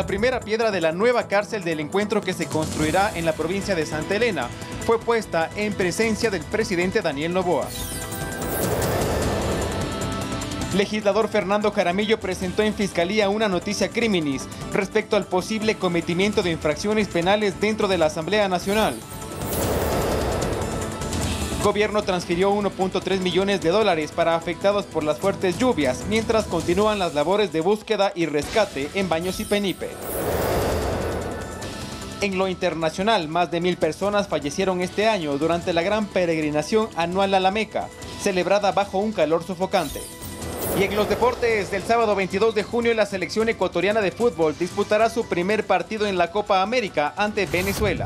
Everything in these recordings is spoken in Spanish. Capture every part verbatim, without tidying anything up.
La primera piedra de la nueva cárcel del encuentro que se construirá en la provincia de Santa Elena fue puesta en presencia del presidente Daniel Noboa. Legislador Fernando Jaramillo presentó en Fiscalía una noticia criminis respecto al posible cometimiento de infracciones penales dentro de la Asamblea Nacional. Gobierno transfirió uno punto tres millones de dólares para afectados por las fuertes lluvias, mientras continúan las labores de búsqueda y rescate en Baños y Penipe. En lo internacional, más de mil personas fallecieron este año durante la gran peregrinación anual a la Meca, celebrada bajo un calor sofocante. Y en los deportes, el sábado veintidós de junio la selección ecuatoriana de fútbol disputará su primer partido en la Copa América ante Venezuela.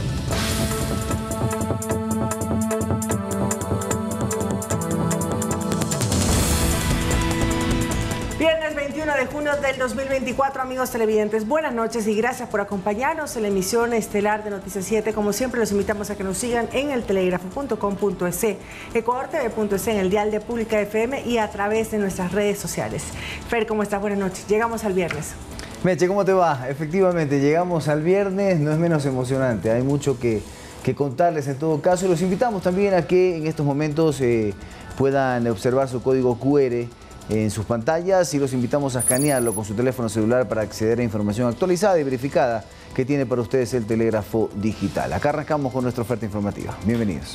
Viernes veintiuno de junio del dos mil veinticuatro, amigos televidentes, buenas noches y gracias por acompañarnos en la emisión estelar de Noticias siete. Como siempre, los invitamos a que nos sigan en el telégrafo punto com punto es, ecuador t v punto es, en el dial de Pública F M y a través de nuestras redes sociales. Fer, ¿cómo estás? Buenas noches. Llegamos al viernes. Meche, ¿cómo te va? Efectivamente, llegamos al viernes, no es menos emocionante, hay mucho que, que contarles en todo caso. Los invitamos también a que en estos momentos eh, puedan observar su código cu erre en sus pantallas y los invitamos a escanearlo con su teléfono celular para acceder a información actualizada y verificada que tiene para ustedes el telégrafo digital. Acá arrancamos con nuestra oferta informativa. Bienvenidos.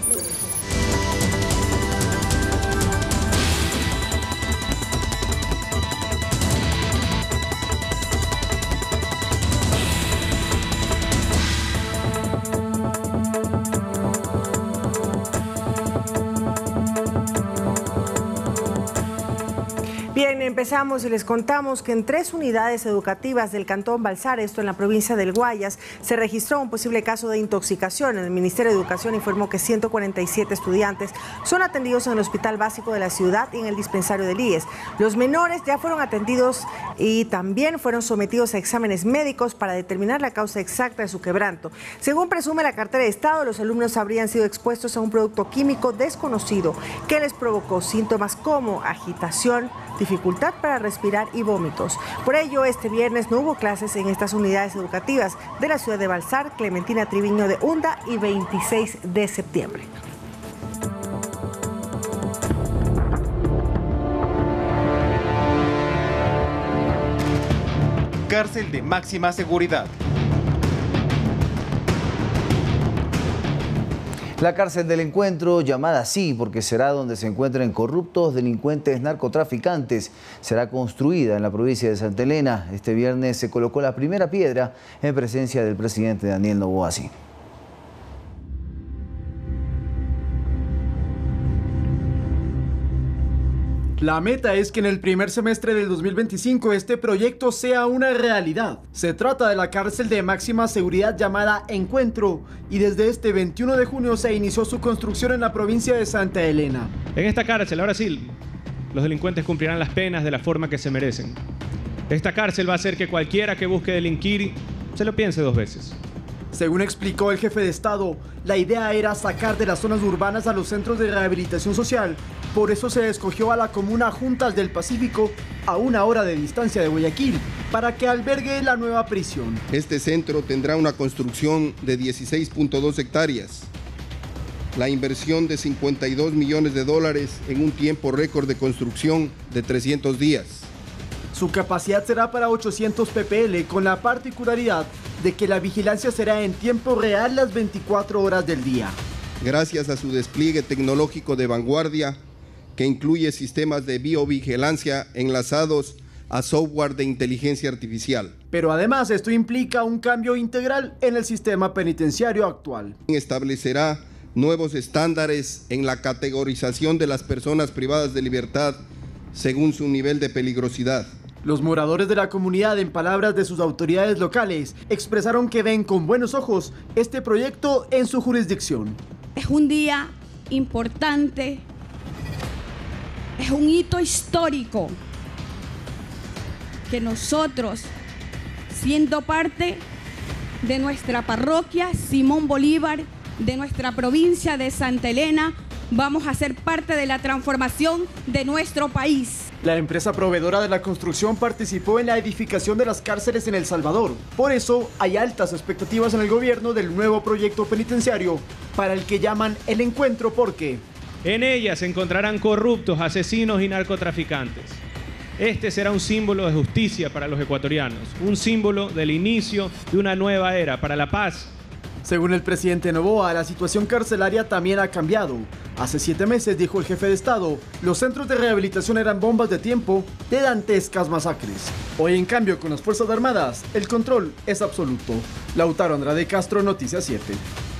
Bien, empezamos y les contamos que en tres unidades educativas del Cantón Balsar, esto en la provincia del Guayas, se registró un posible caso de intoxicación. El Ministerio de Educación informó que ciento cuarenta y siete estudiantes son atendidos en el Hospital Básico de la ciudad y en el dispensario del I E S. Los menores ya fueron atendidos y también fueron sometidos a exámenes médicos para determinar la causa exacta de su quebranto. Según presume la cartera de Estado, los alumnos habrían sido expuestos a un producto químico desconocido que les provocó síntomas como agitación, dificultad para respirar y vómitos. Por ello, este viernes no hubo clases en estas unidades educativas de la ciudad de Balsar, Clementina Triviño de Hunda y veintiséis de septiembre. Cárcel de máxima seguridad. La cárcel del encuentro, llamada así porque será donde se encuentren corruptos delincuentes narcotraficantes, será construida en la provincia de Santa Elena. Este viernes se colocó la primera piedra en presencia del presidente Daniel Noboa. La meta es que en el primer semestre del dos mil veinticinco este proyecto sea una realidad. Se trata de la cárcel de máxima seguridad llamada Encuentro y desde este veintiuno de junio se inició su construcción en la provincia de Santa Elena. En esta cárcel, ahora sí, los delincuentes cumplirán las penas de la forma que se merecen. Esta cárcel va a hacer que cualquiera que busque delinquir se lo piense dos veces. Según explicó el jefe de Estado, la idea era sacar de las zonas urbanas a los centros de rehabilitación social. Por eso se escogió a la comuna Juntas del Pacífico, a una hora de distancia de Guayaquil, para que albergue la nueva prisión. Este centro tendrá una construcción de dieciséis punto dos hectáreas, la inversión de cincuenta y dos millones de dólares en un tiempo récord de construcción de trescientos días. Su capacidad será para ochocientos P P L, con la particularidad de que la vigilancia será en tiempo real las veinticuatro horas del día. Gracias a su despliegue tecnológico de vanguardia, que incluye sistemas de biovigilancia enlazados a software de inteligencia artificial. Pero además esto implica un cambio integral en el sistema penitenciario actual. Establecerá nuevos estándares en la categorización de las personas privadas de libertad según su nivel de peligrosidad. Los moradores de la comunidad, en palabras de sus autoridades locales, expresaron que ven con buenos ojos este proyecto en su jurisdicción. Es un día importante, es un hito histórico que nosotros, siendo parte de nuestra parroquia Simón Bolívar, de nuestra provincia de Santa Elena, vamos a ser parte de la transformación de nuestro país. La empresa proveedora de la construcción participó en la edificación de las cárceles en El Salvador. Por eso hay altas expectativas en el gobierno del nuevo proyecto penitenciario, para el que llaman El Encuentro porque en ella se encontrarán corruptos, asesinos y narcotraficantes. Este será un símbolo de justicia para los ecuatorianos, un símbolo del inicio de una nueva era para la paz. Según el presidente Noboa, la situación carcelaria también ha cambiado. Hace siete meses, dijo el jefe de Estado, los centros de rehabilitación eran bombas de tiempo de dantescas masacres. Hoy, en cambio, con las Fuerzas Armadas, el control es absoluto. Lautaro Andrade Castro, Noticias siete.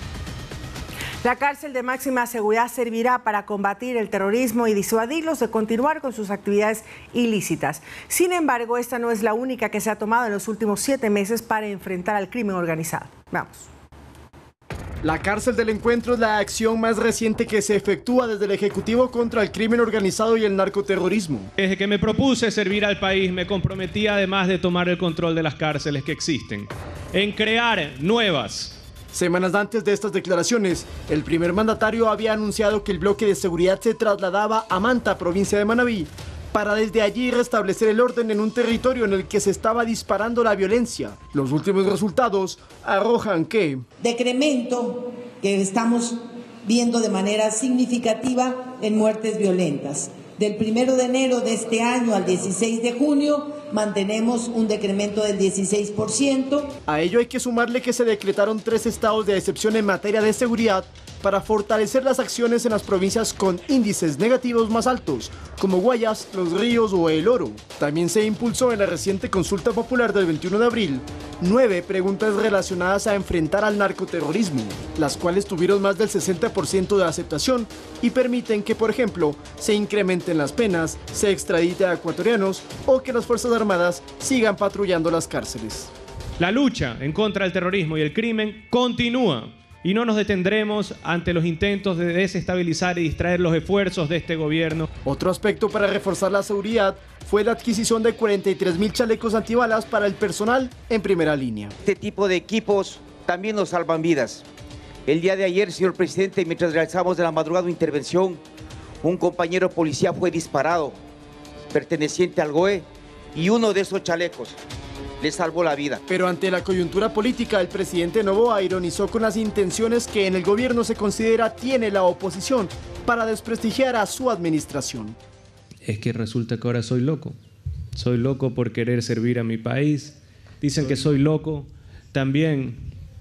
La cárcel de máxima seguridad servirá para combatir el terrorismo y disuadirlos de continuar con sus actividades ilícitas. Sin embargo, esta no es la única que se ha tomado en los últimos siete meses para enfrentar al crimen organizado. Vamos. La cárcel del Encuentro es la acción más reciente que se efectúa desde el Ejecutivo contra el crimen organizado y el narcoterrorismo. Desde que me propuse servir al país, me comprometí, además de tomar el control de las cárceles que existen, en crear nuevas. Semanas antes de estas declaraciones, el primer mandatario había anunciado que el bloque de seguridad se trasladaba a Manta, provincia de Manabí, para desde allí restablecer el orden en un territorio en el que se estaba disparando la violencia. Los últimos resultados arrojan que decremento que estamos viendo de manera significativa en muertes violentas. Del primero de enero de este año al dieciséis de junio mantenemos un decremento del dieciséis por ciento. A ello hay que sumarle que se decretaron tres estados de excepción en materia de seguridad para fortalecer las acciones en las provincias con índices negativos más altos, como Guayas, Los Ríos o El Oro. También se impulsó en la reciente consulta popular del veintiuno de abril nueve preguntas relacionadas a enfrentar al narcoterrorismo, las cuales tuvieron más del sesenta por ciento de aceptación y permiten que, por ejemplo, se incrementen las penas, se extradite a ecuatorianos o que las Fuerzas Armadas sigan patrullando las cárceles. La lucha en contra del terrorismo y el crimen continúa. Y no nos detendremos ante los intentos de desestabilizar y distraer los esfuerzos de este gobierno. Otro aspecto para reforzar la seguridad fue la adquisición de cuarenta y tres mil chalecos antibalas para el personal en primera línea. Este tipo de equipos también nos salvan vidas. El día de ayer, señor presidente, mientras realizamos de la madrugada una intervención, un compañero policía fue disparado, perteneciente al G O E, y uno de esos chalecos le salvó la vida. Pero ante la coyuntura política, el presidente Noboa ironizó con las intenciones que en el gobierno se considera tiene la oposición para desprestigiar a su administración. Es que resulta que ahora soy loco. Soy loco por querer servir a mi país. Dicen que soy loco también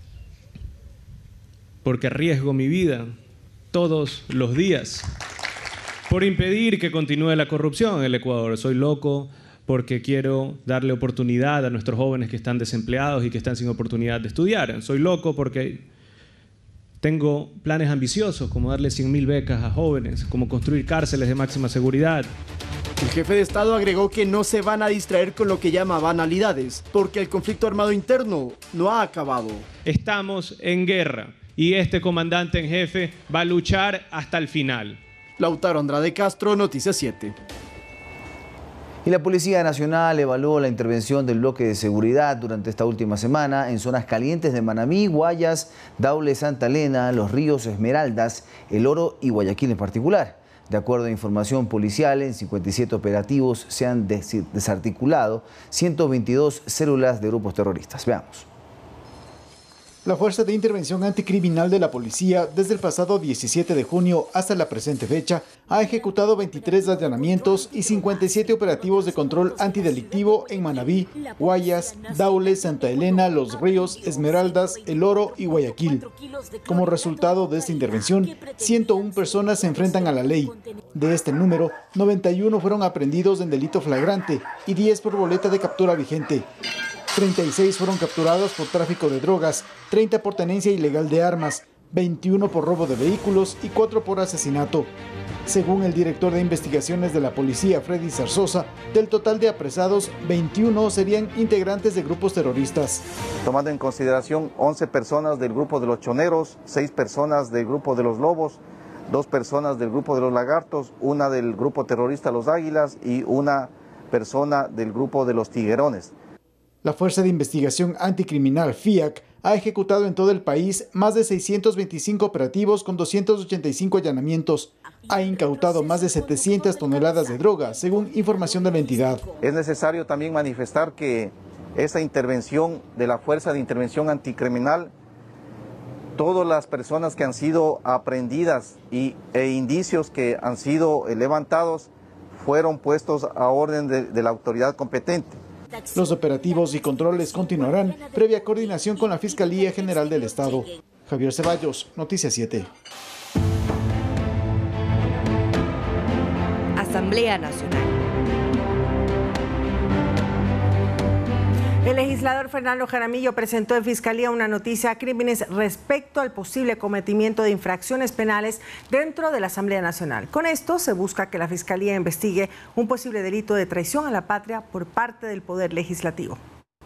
porque arriesgo mi vida todos los días por impedir que continúe la corrupción en el Ecuador. Soy loco porque quiero darle oportunidad a nuestros jóvenes que están desempleados y que están sin oportunidad de estudiar. Soy loco porque tengo planes ambiciosos, como darle cien mil becas a jóvenes, como construir cárceles de máxima seguridad. El jefe de Estado agregó que no se van a distraer con lo que llama banalidades, porque el conflicto armado interno no ha acabado. Estamos en guerra y este comandante en jefe va a luchar hasta el final. Lautaro Andrade Castro, Noticias siete. Y la Policía Nacional evaluó la intervención del bloque de seguridad durante esta última semana en zonas calientes de Manabí, Guayas, Daule, Santa Elena, Los Ríos, Esmeraldas, El Oro y Guayaquil en particular. De acuerdo a información policial, en cincuenta y siete operativos se han des- desarticulado ciento veintidós células de grupos terroristas. Veamos. La Fuerza de Intervención Anticriminal de la Policía, desde el pasado diecisiete de junio hasta la presente fecha, ha ejecutado veintitrés allanamientos y cincuenta y siete operativos de control antidelictivo en Manabí, Guayas, Daule, Santa Elena, Los Ríos, Esmeraldas, El Oro y Guayaquil. Como resultado de esta intervención, ciento una personas se enfrentan a la ley. De este número, noventa y uno fueron aprehendidos en delito flagrante y diez por boleta de captura vigente. treinta y seis fueron capturados por tráfico de drogas, treinta por tenencia ilegal de armas, veintiuno por robo de vehículos y cuatro por asesinato. Según el director de investigaciones de la policía, Freddy Zarzosa, del total de apresados, veintiuno serían integrantes de grupos terroristas. Tomando en consideración once personas del grupo de los choneros, seis personas del grupo de los lobos, dos personas del grupo de los lagartos, una del grupo terrorista Los Águilas y una persona del grupo de los tiguerones. La Fuerza de Investigación Anticriminal, F I A C, ha ejecutado en todo el país más de seiscientos veinticinco operativos con doscientos ochenta y cinco allanamientos. Ha incautado más de setecientas toneladas de droga, según información de la entidad. Es necesario también manifestar que esa intervención de la Fuerza de Intervención Anticriminal, todas las personas que han sido aprehendidas y, e indicios que han sido levantados fueron puestos a orden de, de la autoridad competente. Los operativos y controles continuarán previa coordinación con la Fiscalía General del Estado. Javier Ceballos, Noticias siete. Asamblea Nacional. El legislador Fernando Jaramillo presentó en Fiscalía una noticia a crímenes respecto al posible cometimiento de infracciones penales dentro de la Asamblea Nacional. Con esto se busca que la Fiscalía investigue un posible delito de traición a la patria por parte del Poder Legislativo.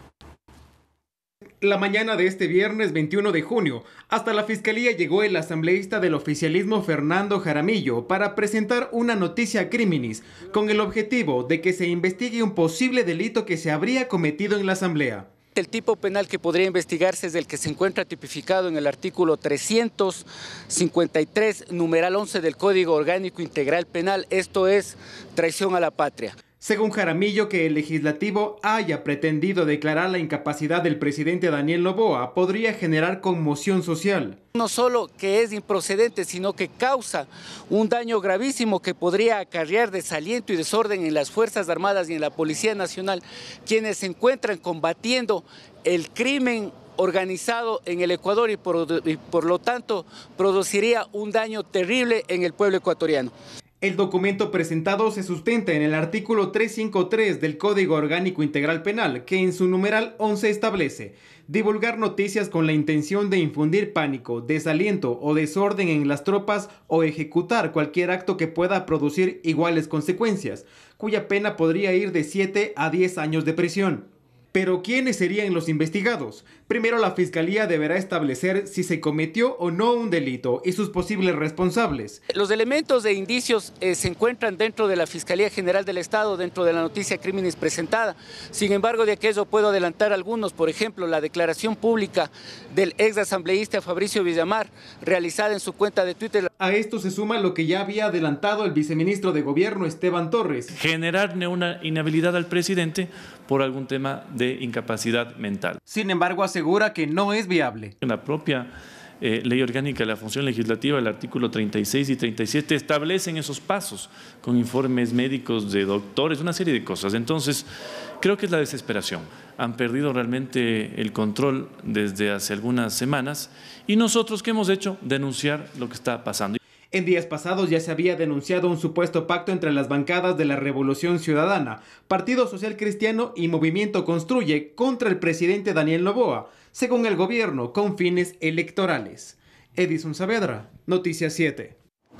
La mañana de este viernes veintiuno de junio, hasta la Fiscalía llegó el asambleísta del oficialismo Fernando Jaramillo para presentar una noticia a criminis con el objetivo de que se investigue un posible delito que se habría cometido en la Asamblea. El tipo penal que podría investigarse es el que se encuentra tipificado en el artículo trescientos cincuenta y tres, numeral once del Código Orgánico Integral Penal, esto es traición a la patria. Según Jaramillo, que el legislativo haya pretendido declarar la incapacidad del presidente Daniel Noboa podría generar conmoción social. No solo que es improcedente, sino que causa un daño gravísimo que podría acarrear desaliento y desorden en las Fuerzas Armadas y en la Policía Nacional, quienes se encuentran combatiendo el crimen organizado en el Ecuador y por, y por lo tanto produciría un daño terrible en el pueblo ecuatoriano. El documento presentado se sustenta en el artículo trescientos cincuenta y tres del Código Orgánico Integral Penal, que en su numeral once establece divulgar noticias con la intención de infundir pánico, desaliento o desorden en las tropas o ejecutar cualquier acto que pueda producir iguales consecuencias, cuya pena podría ir de siete a diez años de prisión. Pero ¿quiénes serían los investigados? Primero, la Fiscalía deberá establecer si se cometió o no un delito y sus posibles responsables. Los elementos de indicios eh, se encuentran dentro de la Fiscalía General del Estado, dentro de la noticia crímenes presentada. Sin embargo, de aquello puedo adelantar algunos, por ejemplo, la declaración pública del ex asambleísta Fabricio Villamar, realizada en su cuenta de Twitter. A esto se suma lo que ya había adelantado el viceministro de Gobierno, Esteban Torres. Generar una inhabilidad al presidente por algún tema de incapacidad mental. Sin embargo, asegura que no es viable. La propia eh, Ley Orgánica de la Función Legislativa, el artículo treinta y seis y treinta y siete, establecen esos pasos con informes médicos de doctores, una serie de cosas. Entonces, creo que es la desesperación. Han perdido realmente el control desde hace algunas semanas y nosotros, ¿qué hemos hecho? Denunciar lo que está pasando. En días pasados ya se había denunciado un supuesto pacto entre las bancadas de la Revolución Ciudadana, Partido Social Cristiano y Movimiento Construye contra el presidente Daniel Noboa, según el gobierno, con fines electorales. Edison Saavedra, Noticias siete.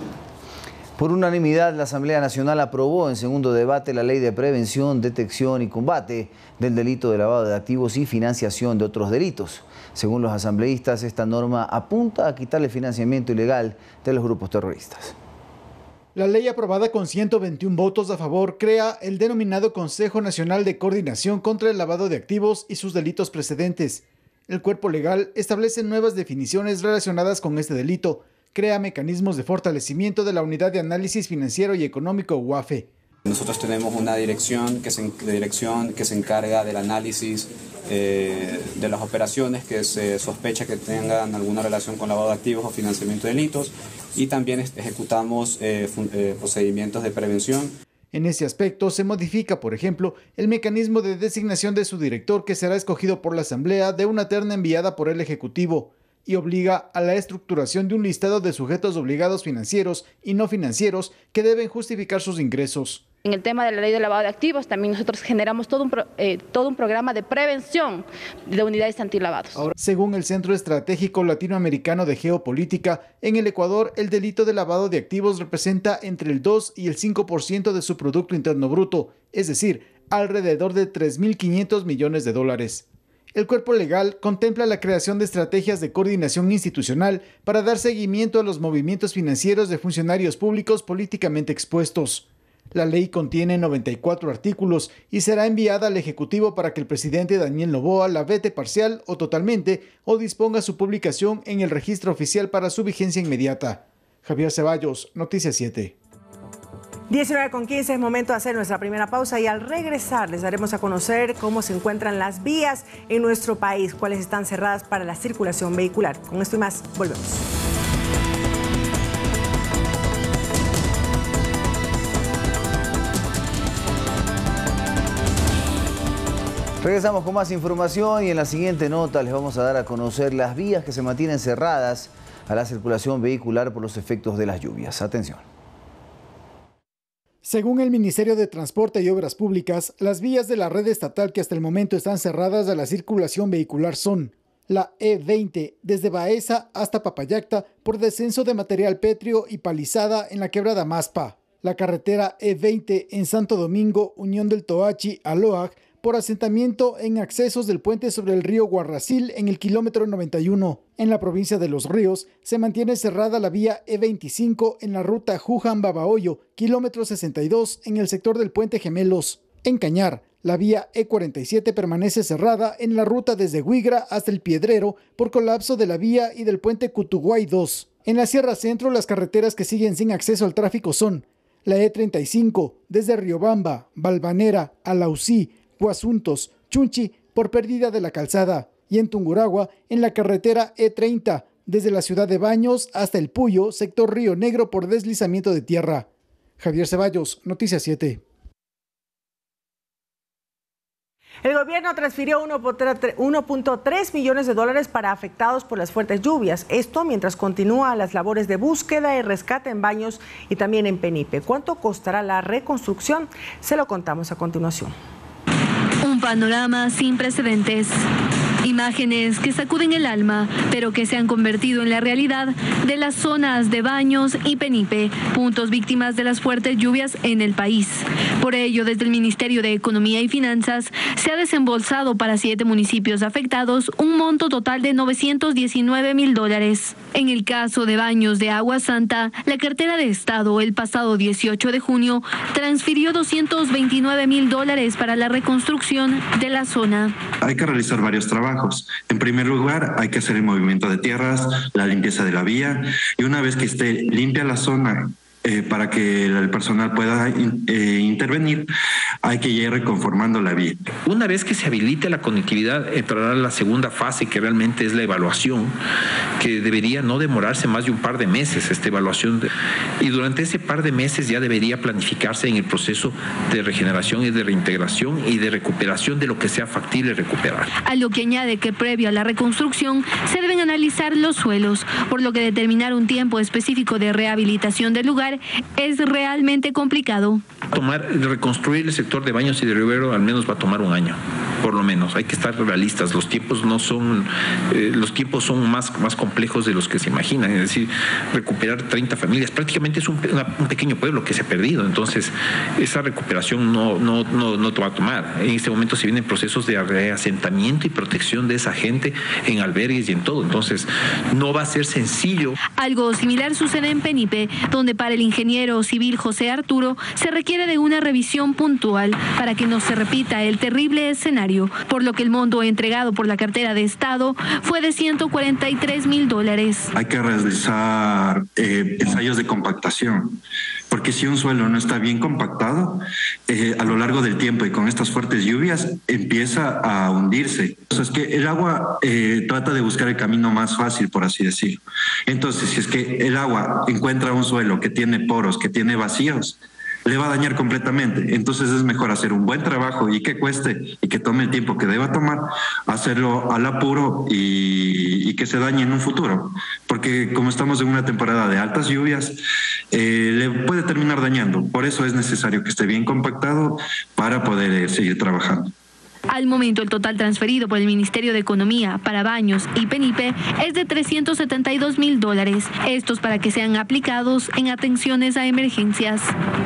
Por unanimidad, la Asamblea Nacional aprobó en segundo debate la Ley de Prevención, Detección y Combate del delito de lavado de activos y financiación de otros delitos. Según los asambleístas, esta norma apunta a quitarle financiamiento ilegal de los grupos terroristas. La ley aprobada con ciento veintiún votos a favor crea el denominado Consejo Nacional de Coordinación contra el Lavado de Activos y sus delitos precedentes. El cuerpo legal establece nuevas definiciones relacionadas con este delito, crea mecanismos de fortalecimiento de la Unidad de Análisis Financiero y Económico U A F E. Nosotros tenemos una dirección que se, dirección que se encarga del análisis eh, de las operaciones que se sospecha que tengan alguna relación con lavado de activos o financiamiento de delitos, y también ejecutamos eh, eh, procedimientos de prevención. En ese aspecto se modifica, por ejemplo, el mecanismo de designación de su director, que será escogido por la Asamblea de una terna enviada por el Ejecutivo, y obliga a la estructuración de un listado de sujetos obligados financieros y no financieros que deben justificar sus ingresos. En el tema de la ley de lavado de activos, también nosotros generamos todo un, pro, eh, todo un programa de prevención de unidades antilavados. Ahora, según el Centro Estratégico Latinoamericano de Geopolítica, en el Ecuador el delito de lavado de activos representa entre el dos y el cinco por ciento de su Producto Interno Bruto, es decir, alrededor de tres mil quinientos millones de dólares. El cuerpo legal contempla la creación de estrategias de coordinación institucional para dar seguimiento a los movimientos financieros de funcionarios públicos políticamente expuestos. La ley contiene noventa y cuatro artículos y será enviada al Ejecutivo para que el presidente Daniel Noboa la vete parcial o totalmente o disponga su publicación en el registro oficial para su vigencia inmediata. Javier Ceballos, Noticias siete. diecinueve con quince, es momento de hacer nuestra primera pausa y al regresar les daremos a conocer cómo se encuentran las vías en nuestro país, cuáles están cerradas para la circulación vehicular. Con esto y más, volvemos. Regresamos con más información y en la siguiente nota les vamos a dar a conocer las vías que se mantienen cerradas a la circulación vehicular por los efectos de las lluvias. Atención. Según el Ministerio de Transporte y Obras Públicas, las vías de la red estatal que hasta el momento están cerradas a la circulación vehicular son la E veinte desde Baeza hasta Papayacta por descenso de material pétreo y palizada en la quebrada Maspa, la carretera E veinte en Santo Domingo, Unión del Toachi a Loag, por asentamiento en accesos del puente sobre el río Guarracil en el kilómetro noventa y uno. En la provincia de Los Ríos se mantiene cerrada la vía E veinticinco en la ruta Juján-Babahoyo, kilómetro sesenta y dos en el sector del puente Gemelos. En Cañar, la vía E cuarenta y siete permanece cerrada en la ruta desde Huigra hasta el Piedrero por colapso de la vía y del puente Cutuguay dos. En la Sierra Centro, las carreteras que siguen sin acceso al tráfico son la E treinta y cinco desde Riobamba, Balvanera, Alausí, Guasuntos, Chunchi por pérdida de la calzada, y en Tungurahua en la carretera E treinta desde la ciudad de Baños hasta el Puyo, sector Río Negro por deslizamiento de tierra. Javier Ceballos, Noticias siete. El gobierno transfirió uno punto tres millones de dólares para afectados por las fuertes lluvias. Esto mientras continúa las labores de búsqueda y rescate en Baños y también en Penipe. ¿Cuánto costará la reconstrucción? Se lo contamos a continuación. Un panorama sin precedentes. Imágenes que sacuden el alma, pero que se han convertido en la realidad de las zonas de Baños y Penipe, puntos víctimas de las fuertes lluvias en el país. Por ello, desde el Ministerio de Economía y Finanzas se ha desembolsado para siete municipios afectados un monto total de novecientos diecinueve mil dólares. En el caso de Baños de Agua Santa, la cartera de Estado el pasado dieciocho de junio transfirió doscientos veintinueve mil dólares para la reconstrucción de la zona. Hay que realizar varios trabajos. En primer lugar, hay que hacer el movimiento de tierras, la limpieza de la vía, y una vez que esté limpia la zona, eh, para que el personal pueda in, eh, intervenir, hay que ir reconformando la vía. Una vez que se habilite la conectividad, entrará la segunda fase, que realmente es la evaluación, que debería no demorarse más de un par de meses, esta evaluación. De, y durante ese par de meses ya debería planificarse en el proceso de regeneración y de reintegración y de recuperación de lo que sea factible recuperar. A lo que añade que previo a la reconstrucción se deben analizar los suelos, por lo que determinar un tiempo específico de rehabilitación del lugar es realmente complicado. Tomar, reconstruir el sector de Baños y de Rivero al menos va a tomar un año, por lo menos. Hay que estar realistas. Los tiempos no son, eh, los tiempos son más, más complejos de los que se imaginan. Es decir, recuperar treinta familias, prácticamente es un, una, un pequeño pueblo que se ha perdido. Entonces, esa recuperación no, no, no, no te va a tomar. En este momento se vienen procesos de reasentamiento y protección de esa gente en albergues y en todo. Entonces, no va a ser sencillo. Algo similar sucede en Penipe, donde para el ingeniero civil José Arturo se requiere de una revisión puntual para que no se repita el terrible escenario, por lo que el monto entregado por la cartera de Estado fue de ciento cuarenta y tres mil dólares. Hay que realizar eh, ensayos de compactación, porque si un suelo no está bien compactado, eh, a lo largo del tiempo y con estas fuertes lluvias empieza a hundirse. Entonces, que el agua eh, trata de buscar el camino más fácil, por así decirlo. Entonces, si es que el agua encuentra un suelo que tiene poros, que tiene vacíos, le va a dañar completamente. Entonces es mejor hacer un buen trabajo y que cueste y que tome el tiempo que deba tomar, hacerlo al apuro y, y que se dañe en un futuro. Porque como estamos en una temporada de altas lluvias, eh, le puede terminar dañando. Por eso es necesario que esté bien compactado para poder eh, seguir trabajando. Al momento, el total transferido por el Ministerio de Economía para Baños y Penipe es de trescientos setenta y dos mil dólares. Estos para que sean aplicados en atenciones a emergencias.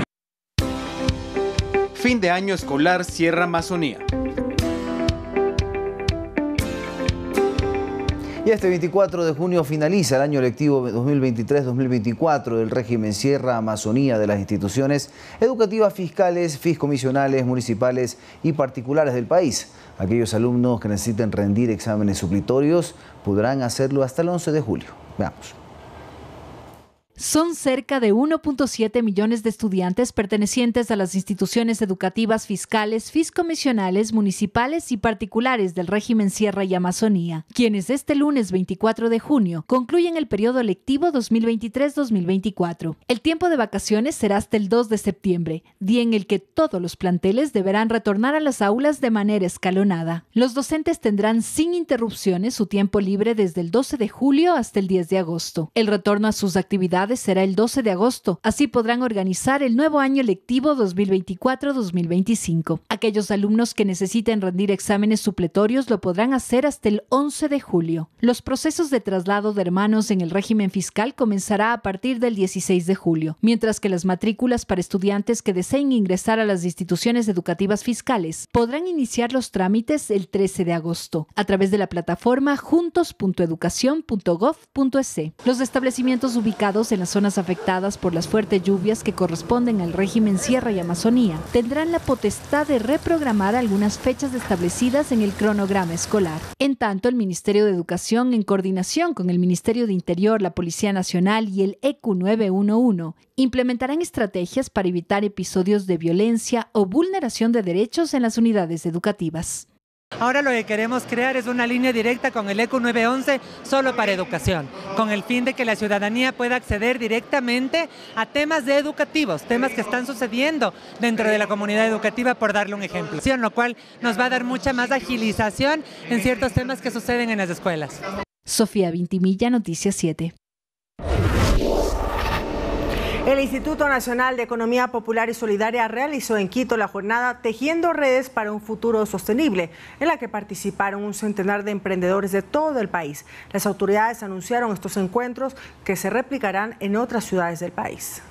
Fin de año escolar Sierra Amazonía. Y este veinticuatro de junio finaliza el año lectivo dos mil veintitrés dos mil veinticuatro del régimen Sierra Amazonía de las instituciones educativas fiscales, fiscomisionales, municipales y particulares del país. Aquellos alumnos que necesiten rendir exámenes suplitorios podrán hacerlo hasta el once de julio. Veamos. Son cerca de uno punto siete millones de estudiantes pertenecientes a las instituciones educativas fiscales, fiscomisionales, municipales y particulares del régimen Sierra y Amazonía, quienes este lunes veinticuatro de junio concluyen el periodo lectivo dos mil veintitrés dos mil veinticuatro. El tiempo de vacaciones será hasta el dos de septiembre, día en el que todos los planteles deberán retornar a las aulas de manera escalonada. Los docentes tendrán sin interrupciones su tiempo libre desde el doce de julio hasta el diez de agosto. El retorno a sus actividades será el doce de agosto, así podrán organizar el nuevo año lectivo dos mil veinticuatro dos mil veinticinco. Aquellos alumnos que necesiten rendir exámenes supletorios lo podrán hacer hasta el once de julio. Los procesos de traslado de hermanos en el régimen fiscal comenzará a partir del dieciséis de julio, mientras que las matrículas para estudiantes que deseen ingresar a las instituciones educativas fiscales podrán iniciar los trámites el trece de agosto, a través de la plataforma juntos punto educación punto gov punto es. Los establecimientos ubicados en las zonas afectadas por las fuertes lluvias que corresponden al régimen Sierra y Amazonía tendrán la potestad de reprogramar algunas fechas establecidas en el cronograma escolar. En tanto, el Ministerio de Educación, en coordinación con el Ministerio de Interior, la Policía Nacional y el E Q nueve uno uno, implementarán estrategias para evitar episodios de violencia o vulneración de derechos en las unidades educativas. Ahora lo que queremos crear es una línea directa con el E Q nueve once solo para educación, con el fin de que la ciudadanía pueda acceder directamente a temas de educativos, temas que están sucediendo dentro de la comunidad educativa, por darle un ejemplo, lo cual nos va a dar mucha más agilización en ciertos temas que suceden en las escuelas. Sofía Vintimilla, Noticias siete. El Instituto Nacional de Economía Popular y Solidaria realizó en Quito la jornada Tejiendo Redes para un Futuro Sostenible, en la que participaron un centenar de emprendedores de todo el país. Las autoridades anunciaron estos encuentros que se replicarán en otras ciudades del país.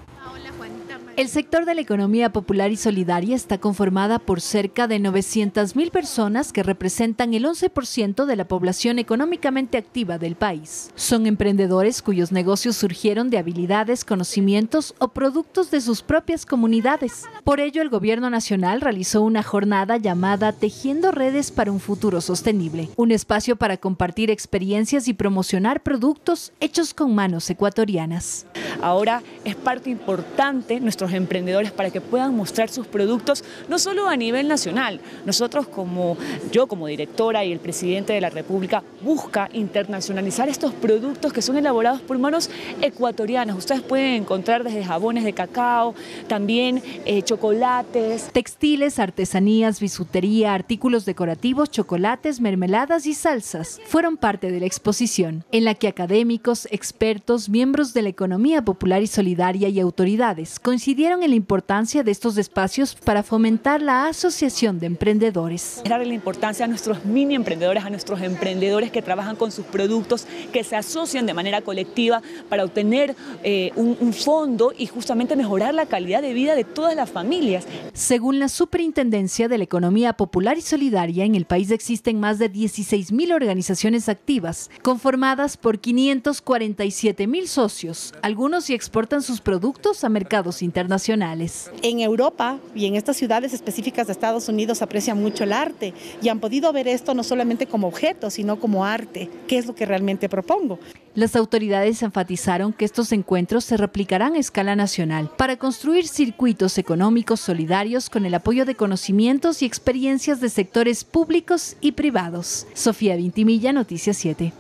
El sector de la economía popular y solidaria está conformada por cerca de novecientas mil personas que representan el once por ciento de la población económicamente activa del país. Son emprendedores cuyos negocios surgieron de habilidades, conocimientos o productos de sus propias comunidades. Por ello, el Gobierno Nacional realizó una jornada llamada Tejiendo Redes para un Futuro Sostenible, un espacio para compartir experiencias y promocionar productos hechos con manos ecuatorianas. Ahora es parte importante nuestros emprendedores para que puedan mostrar sus productos no solo a nivel nacional. Nosotros como yo como directora y el presidente de la República busca internacionalizar estos productos que son elaborados por manos ecuatorianas. Ustedes pueden encontrar desde jabones de cacao, también eh, chocolates, textiles, artesanías, bisutería, artículos decorativos, chocolates, mermeladas y salsas fueron parte de la exposición, en la que académicos, expertos, miembros de la economía popular y solidaria y autoridades coincidieron en la importancia de estos espacios para fomentar la asociación de emprendedores. Darle la importancia a nuestros mini emprendedores, a nuestros emprendedores que trabajan con sus productos, que se asocian de manera colectiva para obtener eh, un, un fondo y justamente mejorar la calidad de vida de todas las familias. Según la Superintendencia de la Economía Popular y Solidaria, en el país existen más de dieciséis mil organizaciones activas, conformadas por quinientos cuarenta y siete mil socios. Algunos sí exportan sus productos a mercados internacionales. En Europa y en estas ciudades específicas de Estados Unidos aprecian mucho el arte y han podido ver esto no solamente como objeto, sino como arte, que es lo que realmente propongo. Las autoridades enfatizaron que estos encuentros se replicarán a escala nacional para construir circuitos económicos solidarios con el apoyo de conocimientos y experiencias de sectores públicos y privados. Sofía Vintimilla, Noticias siete.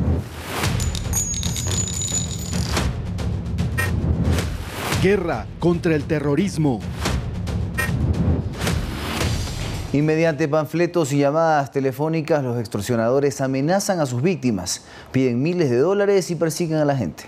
Guerra contra el terrorismo. Y mediante panfletos y llamadas telefónicas, los extorsionadores amenazan a sus víctimas, piden miles de dólares y persiguen a la gente.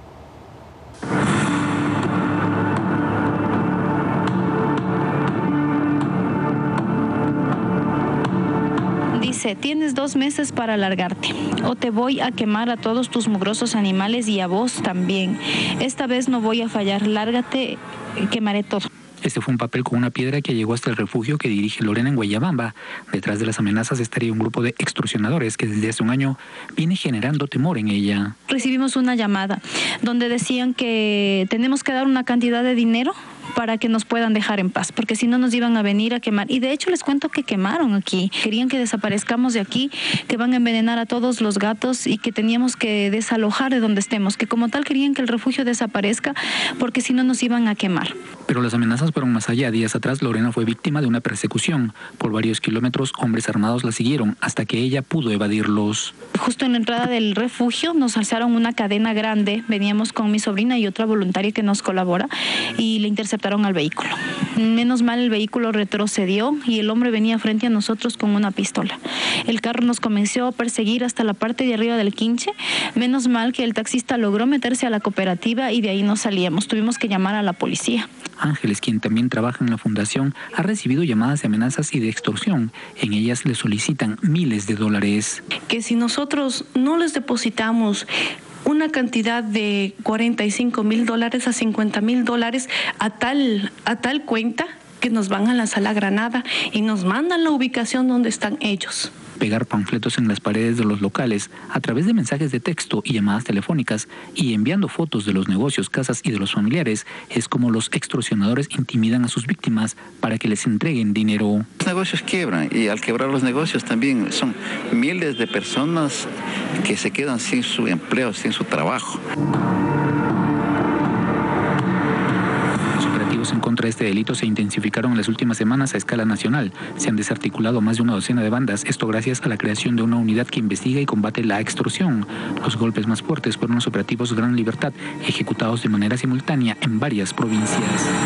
Dice, tienes dos meses para largarte, o te voy a quemar a todos tus mugrosos animales y a vos también. Esta vez no voy a fallar, lárgate, quemaré todo. Este fue un papel con una piedra que llegó hasta el refugio que dirige Lorena en Guayabamba. Detrás de las amenazas estaría un grupo de extorsionadores que desde hace un año viene generando temor en ella. Recibimos una llamada donde decían que tenemos que dar una cantidad de dinero para que nos puedan dejar en paz, porque si no nos iban a venir a quemar. Y de hecho les cuento que quemaron aquí. Querían que desaparezcamos de aquí, que van a envenenar a todos los gatos y que teníamos que desalojar de donde estemos, que como tal querían que el refugio desaparezca, porque si no nos iban a quemar. Pero las amenazas fueron más allá. Días atrás, Lorena fue víctima de una persecución. Por varios kilómetros, hombres armados la siguieron hasta que ella pudo evadirlos. Justo en la entrada del refugio nos alzaron una cadena grande. Veníamos con mi sobrina y otra voluntaria que nos colabora y le interceptaron al vehículo. Menos mal el vehículo retrocedió y el hombre venía frente a nosotros con una pistola. El carro nos comenzó a perseguir hasta la parte de arriba del quinche. Menos mal que el taxista logró meterse a la cooperativa y de ahí no salíamos. Tuvimos que llamar a la policía. Ángeles, quien también trabaja en la fundación, ha recibido llamadas de amenazas y de extorsión. En ellas le solicitan miles de dólares. Que si nosotros no les depositamos una cantidad de cuarenta y cinco mil dólares a cincuenta mil dólares a tal, a tal cuenta, que nos van a lanzar la granada y nos mandan la ubicación donde están ellos. Pegar panfletos en las paredes de los locales a través de mensajes de texto y llamadas telefónicas y enviando fotos de los negocios, casas y de los familiares es como los extorsionadores intimidan a sus víctimas para que les entreguen dinero. Los negocios quiebran y al quebrar los negocios también son miles de personas que se quedan sin su empleo, sin su trabajo. En contra de este delito se intensificaron en las últimas semanas a escala nacional. Se han desarticulado más de una docena de bandas, esto gracias a la creación de una unidad que investiga y combate la extorsión. Los golpes más fuertes fueron los operativos Gran Libertad, ejecutados de manera simultánea en varias provincias.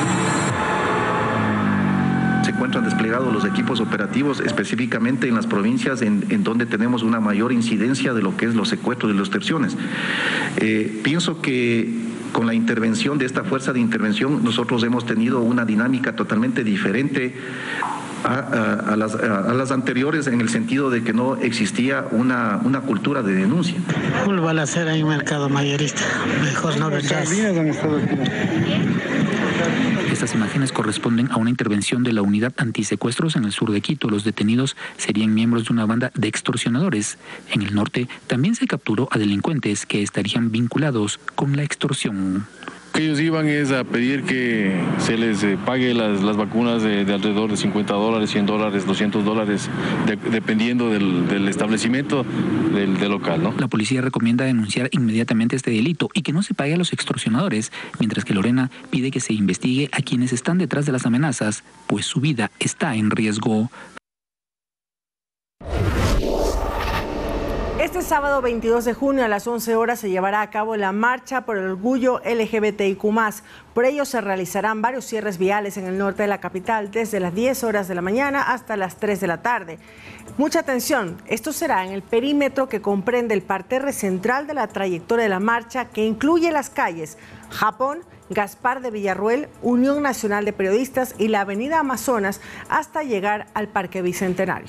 Se encuentran desplegados los equipos operativos específicamente en las provincias en, en donde tenemos una mayor incidencia de lo que es los secuestros y las extorsiones. Eh, pienso que con la intervención de esta fuerza de intervención nosotros hemos tenido una dinámica totalmente diferente a, a, a, las, a, a las anteriores, en el sentido de que no existía una, una cultura de denuncia. Un balacera en mercado mayorista, mejor no vendrás. Estas imágenes corresponden a una intervención de la unidad antisecuestros en el sur de Quito. Los detenidos serían miembros de una banda de extorsionadores. En el norte también se capturó a delincuentes que estarían vinculados con la extorsión. Que ellos iban es a pedir que se les eh, pague las, las vacunas de, de alrededor de cincuenta dólares, cien dólares, doscientos dólares, de, dependiendo del, del establecimiento del, del local, ¿no? La policía recomienda denunciar inmediatamente este delito y que no se pague a los extorsionadores, mientras que Lorena pide que se investigue a quienes están detrás de las amenazas, pues su vida está en riesgo. Este sábado veintidós de junio a las once horas se llevará a cabo la marcha por el orgullo L G B T I Q más. Por ello se realizarán varios cierres viales en el norte de la capital desde las diez horas de la mañana hasta las tres de la tarde. Mucha atención, esto será en el perímetro que comprende el parterre central de la trayectoria de la marcha, que incluye las calles Japón, Gaspar de Villarruel, Unión Nacional de Periodistas y la avenida Amazonas hasta llegar al Parque Bicentenario.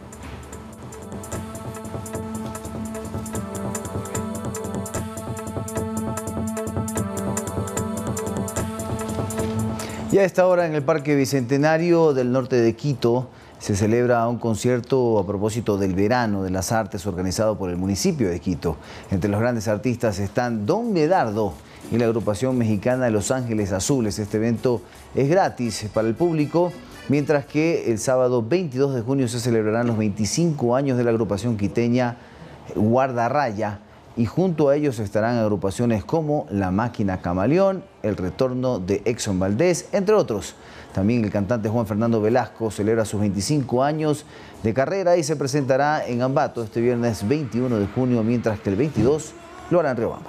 Y a esta hora en el Parque Bicentenario del norte de Quito se celebra un concierto a propósito del verano de las artes organizado por el municipio de Quito. Entre los grandes artistas están Don Medardo y la agrupación mexicana Los Ángeles Azules. Este evento es gratis para el público, mientras que el sábado veintidós de junio se celebrarán los veinticinco años de la agrupación quiteña Guardarraya. Y junto a ellos estarán agrupaciones como La Máquina Camaleón, El Retorno de Exxon Valdés, entre otros. También el cantante Juan Fernando Velasco celebra sus veinticinco años de carrera y se presentará en Ambato este viernes veintiuno de junio, mientras que el veintidós lo hará en Riobamba.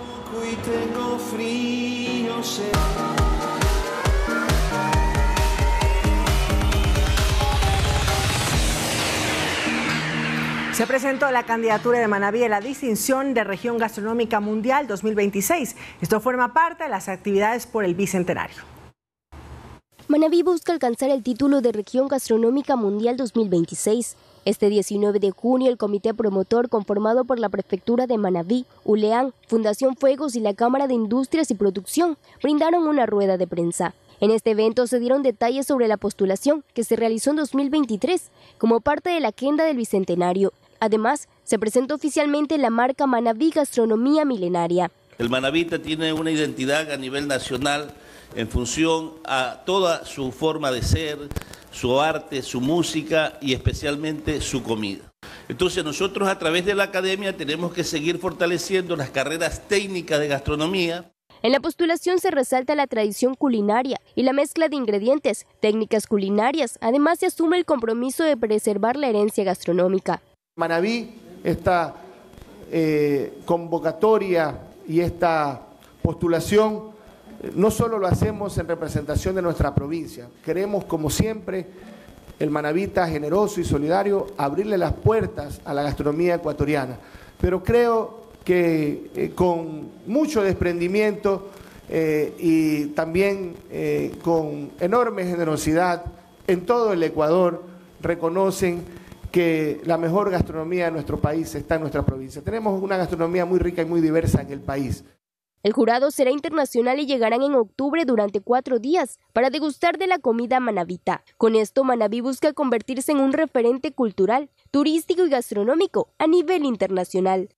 Se presentó la candidatura de Manabí a la distinción de Región Gastronómica Mundial dos mil veintiséis. Esto forma parte de las actividades por el Bicentenario. Manabí busca alcanzar el título de Región Gastronómica Mundial dos mil veintiséis. Este diecinueve de junio, el comité promotor, conformado por la Prefectura de Manabí, ULEAN, Fundación Fuegos y la Cámara de Industrias y Producción, brindaron una rueda de prensa. En este evento se dieron detalles sobre la postulación que se realizó en dos mil veintitrés como parte de la agenda del Bicentenario. Además, se presentó oficialmente la marca Manaví Gastronomía Milenaria. El manavita tiene una identidad a nivel nacional en función a toda su forma de ser, su arte, su música y especialmente su comida. Entonces nosotros a través de la academia tenemos que seguir fortaleciendo las carreras técnicas de gastronomía. En la postulación se resalta la tradición culinaria y la mezcla de ingredientes, técnicas culinarias. Además se asume el compromiso de preservar la herencia gastronómica. Manaví, esta eh, convocatoria y esta postulación, no solo lo hacemos en representación de nuestra provincia, queremos, como siempre, el manavita generoso y solidario, abrirle las puertas a la gastronomía ecuatoriana. Pero creo que eh, con mucho desprendimiento eh, y también eh, con enorme generosidad en todo el Ecuador reconocen que la mejor gastronomía de nuestro país está en nuestra provincia. Tenemos una gastronomía muy rica y muy diversa en el país. El jurado será internacional y llegarán en octubre durante cuatro días para degustar de la comida manavita. Con esto, Manaví busca convertirse en un referente cultural, turístico y gastronómico a nivel internacional.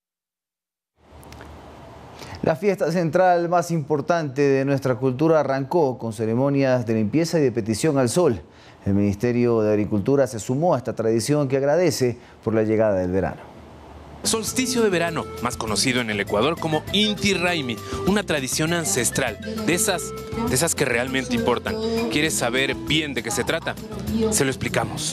La fiesta central más importante de nuestra cultura arrancó con ceremonias de limpieza y de petición al sol. El Ministerio de Agricultura se sumó a esta tradición que agradece por la llegada del verano. Solsticio de verano, más conocido en el Ecuador como Inti Raymi, una tradición ancestral, de esas, de esas que realmente importan. ¿Quieres saber bien de qué se trata? Se lo explicamos.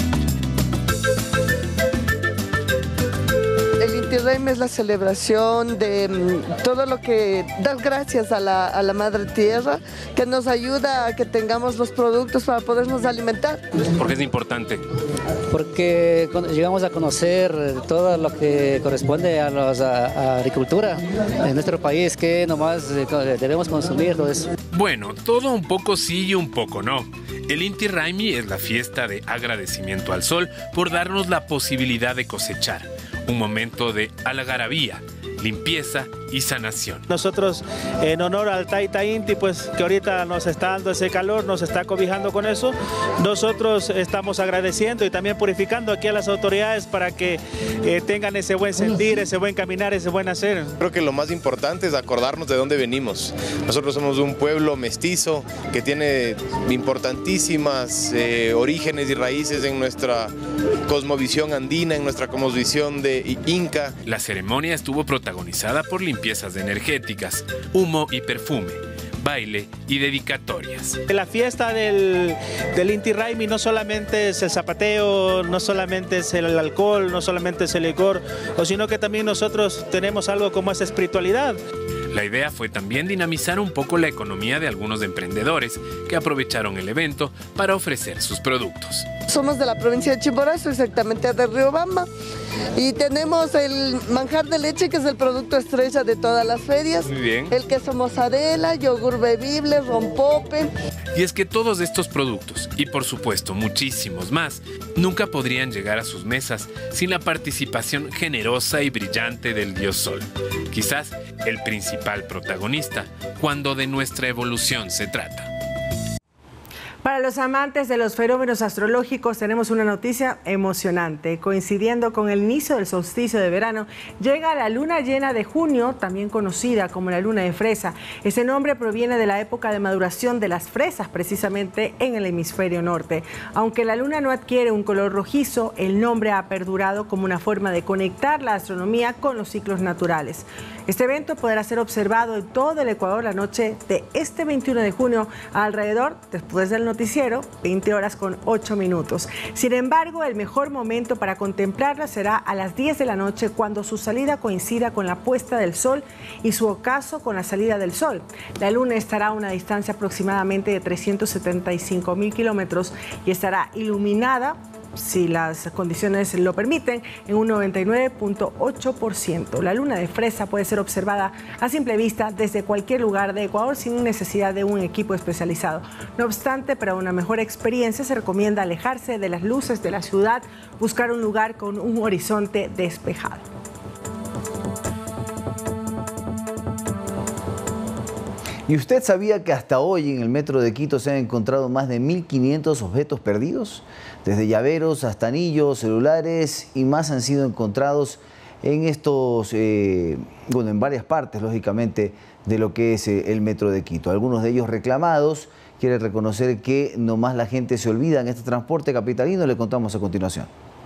El Inti Raymi es la celebración de todo lo que dar gracias a la, a la Madre Tierra, que nos ayuda a que tengamos los productos para podernos alimentar. ¿Por qué es importante? Porque llegamos a conocer todo lo que corresponde a la agricultura en nuestro país, que nomás debemos consumir todo eso. Bueno, todo un poco sí y un poco no. El Inti Raymi es la fiesta de agradecimiento al sol por darnos la posibilidad de cosechar. Un momento de algarabía, limpieza y sanación. Nosotros, en honor al Taita Inti, pues que ahorita nos está dando ese calor, nos está cobijando con eso, nosotros estamos agradeciendo y también purificando aquí a las autoridades para que eh, tengan ese buen sentir, ese buen caminar, ese buen hacer. Creo que lo más importante es acordarnos de dónde venimos. Nosotros somos un pueblo mestizo que tiene importantísimas eh, orígenes y raíces en nuestra cosmovisión andina, en nuestra cosmovisión de Inca. La ceremonia estuvo protagonizada por limpiezas energéticas, humo y perfume, baile y dedicatorias. La fiesta del, del Inti Raymi no solamente es el zapateo, no solamente es el alcohol, no solamente es el licor, sino que también nosotros tenemos algo como esa espiritualidad. La idea fue también dinamizar un poco la economía de algunos emprendedores que aprovecharon el evento para ofrecer sus productos. Somos de la provincia de Chimborazo, exactamente de Riobamba, y tenemos el manjar de leche, que es el producto estrella de todas las ferias. Muy bien. El queso mozzarella, yogur bebible, rompope. Y es que todos estos productos, y por supuesto muchísimos más, nunca podrían llegar a sus mesas sin la participación generosa y brillante del dios Sol. Quizás el principal protagonista cuando de nuestra evolución se trata. Para los amantes de los fenómenos astrológicos tenemos una noticia emocionante. Coincidiendo con el inicio del solsticio de verano, llega la luna llena de junio, también conocida como la luna de fresa. Ese nombre proviene de la época de maduración de las fresas, precisamente en el hemisferio norte. Aunque la luna no adquiere un color rojizo, el nombre ha perdurado como una forma de conectar la astronomía con los ciclos naturales. Este evento podrá ser observado en todo el Ecuador la noche de este veintiuno de junio, alrededor, después del noticiero, veinte horas con ocho minutos. Sin embargo, el mejor momento para contemplarla será a las diez de la noche, cuando su salida coincida con la puesta del sol y su ocaso con la salida del sol. La luna estará a una distancia aproximadamente de trescientos setenta y cinco mil kilómetros y estará iluminada, si las condiciones lo permiten, en un noventa y nueve punto ocho por ciento. La luna de fresa puede ser observada a simple vista desde cualquier lugar de Ecuador sin necesidad de un equipo especializado. No obstante, para una mejor experiencia se recomienda alejarse de las luces de la ciudad, buscar un lugar con un horizonte despejado. ¿Y usted sabía que hasta hoy en el metro de Quito se han encontrado más de mil quinientos objetos perdidos? Desde llaveros hasta anillos, celulares y más han sido encontrados en estos, eh, bueno, en varias partes, lógicamente, de lo que es eh, el metro de Quito. Algunos de ellos reclamados. Quiere reconocer que nomás la gente se olvida en este transporte capitalino. Le contamos a continuación.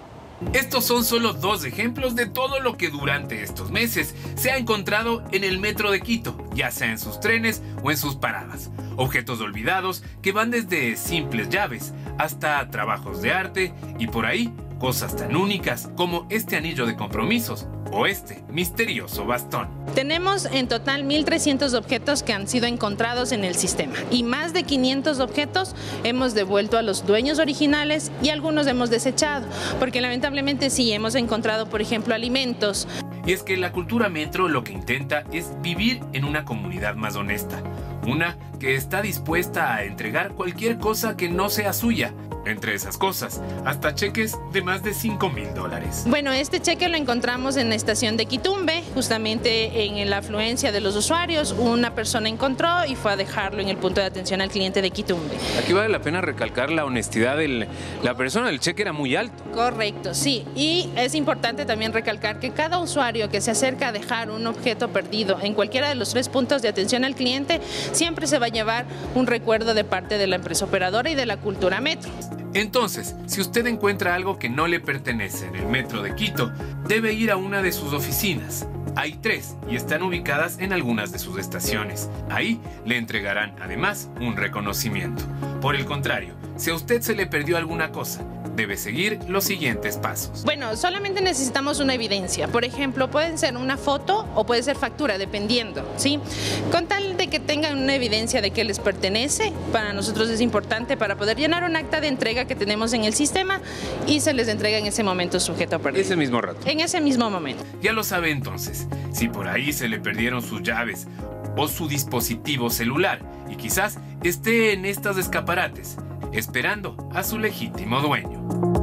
Estos son solo dos ejemplos de todo lo que durante estos meses se ha encontrado en el metro de Quito, ya sea en sus trenes o en sus paradas. Objetos olvidados que van desde simples llaves hasta trabajos de arte y por ahí cosas tan únicas como este anillo de compromisos o este misterioso bastón. Tenemos en total mil trescientos objetos que han sido encontrados en el sistema y más de quinientos objetos hemos devuelto a los dueños originales y algunos hemos desechado, porque lamentablemente sí hemos encontrado, por ejemplo, alimentos. Y es que la cultura metro lo que intenta es vivir en una comunidad más honesta, una que está dispuesta a entregar cualquier cosa que no sea suya. Entre esas cosas, hasta cheques de más de cinco mil dólares. Bueno, este cheque lo encontramos en la estación de Quitumbe, justamente en la afluencia de los usuarios. Una persona encontró y fue a dejarlo en el punto de atención al cliente de Quitumbe. Aquí vale la pena recalcar la honestidad de la persona, el cheque era muy alto. Correcto, sí. Y es importante también recalcar que cada usuario que se acerca a dejar un objeto perdido en cualquiera de los tres puntos de atención al cliente, siempre se va a llevar un recuerdo de parte de la empresa operadora y de la cultura metro. Entonces, si usted encuentra algo que no le pertenece en el metro de Quito, debe ir a una de sus oficinas. Hay tres y están ubicadas en algunas de sus estaciones. Ahí le entregarán además un reconocimiento. Por el contrario, si a usted se le perdió alguna cosa, debe seguir los siguientes pasos. Bueno, solamente necesitamos una evidencia. Por ejemplo, pueden ser una foto o puede ser factura, dependiendo, ¿sí? Con tal de que tengan una evidencia de que les pertenece, para nosotros es importante para poder llenar un acta de entrega que tenemos en el sistema y se les entrega en ese momento sujeto a perder. Ese mismo rato. En ese mismo momento. Ya lo sabe entonces, si por ahí se le perdieron sus llaves o su dispositivo celular y quizás esté en estos escaparates, esperando a su legítimo dueño.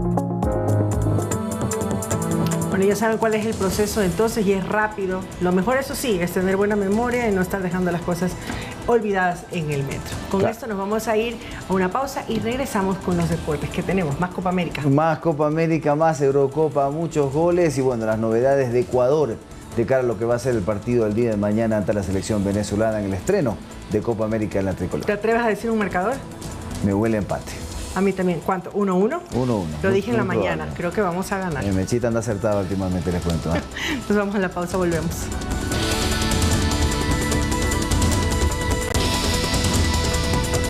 Bueno, ya saben cuál es el proceso entonces y es rápido. Lo mejor, eso sí, es tener buena memoria y no estar dejando las cosas olvidadas en el metro. Con claro. esto nos vamos a ir a una pausa y regresamos con los deportes que tenemos. Más Copa América. Más Copa América, más Eurocopa, muchos goles y bueno, las novedades de Ecuador de cara a lo que va a ser el partido del día de mañana ante la selección venezolana en el estreno de Copa América en la tricolor. ¿Te atreves a decir un marcador? Me huele empate. A mí también. ¿Cuánto? ¿uno uno? uno uno. Lo dije en la mañana. Creo que vamos a ganar. Eh, Mechita anda acertada últimamente, les cuento. ¿eh? Nos vamos a la pausa, volvemos.